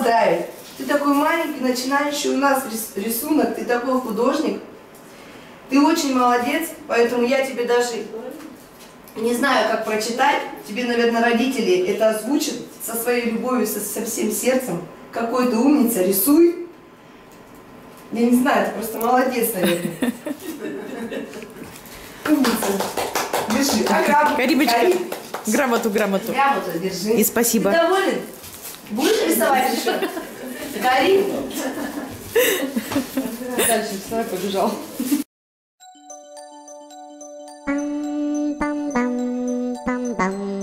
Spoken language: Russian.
поздравить. Ты такой маленький, начинающий у нас рисунок, ты такой художник. Ты очень молодец, поэтому я тебе даже не знаю, как прочитать. Тебе, наверное, родители это озвучат со своей любовью, со всем сердцем. Какой ты умница, рисуй. Я не знаю, ты просто молодец, наверное. Умница. Держи. Каримочка, грамоту. Грамоту держи. И спасибо. Ты доволен? Будешь рисовать еще? Карим. Дальше вставай, побежал. Bum bum bum bum.